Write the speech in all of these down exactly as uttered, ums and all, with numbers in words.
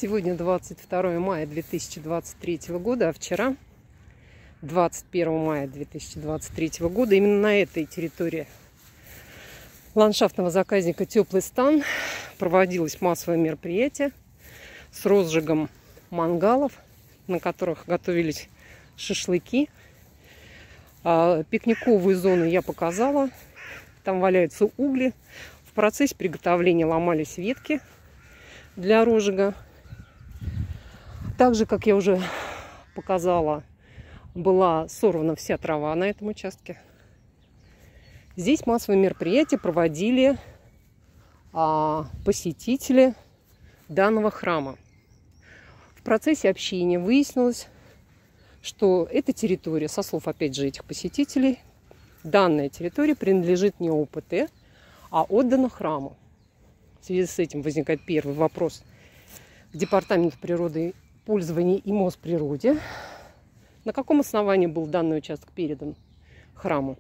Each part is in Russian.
Сегодня двадцать второе мая две тысячи двадцать третьего года, а вчера, двадцать первое мая две тысячи двадцать третьего года, именно на этой территории ландшафтного заказника «Теплый стан» проводилось массовое мероприятие с розжигом мангалов, на которых готовились шашлыки. Пикниковую зону я показала. Там валяются угли. В процессе приготовления ломались ветки для розжига. Также, как я уже показала, была сорвана вся трава на этом участке. Здесь массовые мероприятия проводили а, посетители данного храма. В процессе общения выяснилось, что эта территория, со слов опять же этих посетителей, данная территория принадлежит не О П Т, а отдана храму. В связи с этим возникает первый вопрос к Департаменту природы пользования и Мосприроде. На каком основании был данный участок передан храму?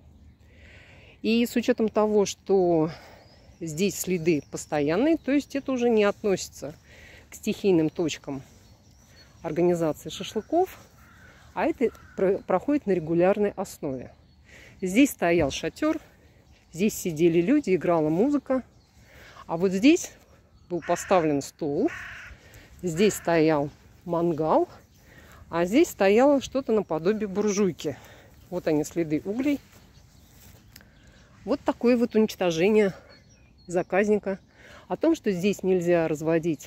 И с учетом того, что здесь следы постоянные, то есть это уже не относится к стихийным точкам организации шашлыков, а это проходит на регулярной основе. Здесь стоял шатер, здесь сидели люди, играла музыка, а вот здесь был поставлен стол, здесь стоял мангал, а здесь стояло что-то наподобие буржуйки. Вот они, следы углей. Вот такое вот уничтожение заказника. О том, что здесь нельзя разводить,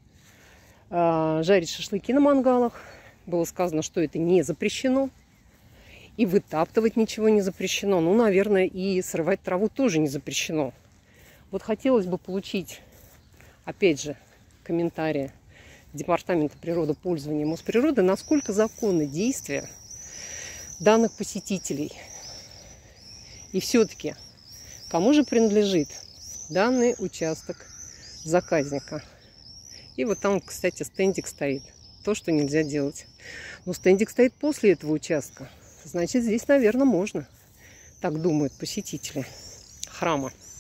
э, жарить шашлыки на мангалах, было сказано, что это не запрещено. И вытаптывать ничего не запрещено. Ну, наверное, и срывать траву тоже не запрещено. Вот хотелось бы получить, опять же, комментарии Департамента природопользования и Мосприроды, насколько законны действия данных посетителей. И все-таки, кому же принадлежит данный участок заказника? И вот там, кстати, стендик стоит. То, что нельзя делать. Но стендик стоит после этого участка. Значит, здесь, наверное, можно. Так думают посетители храма.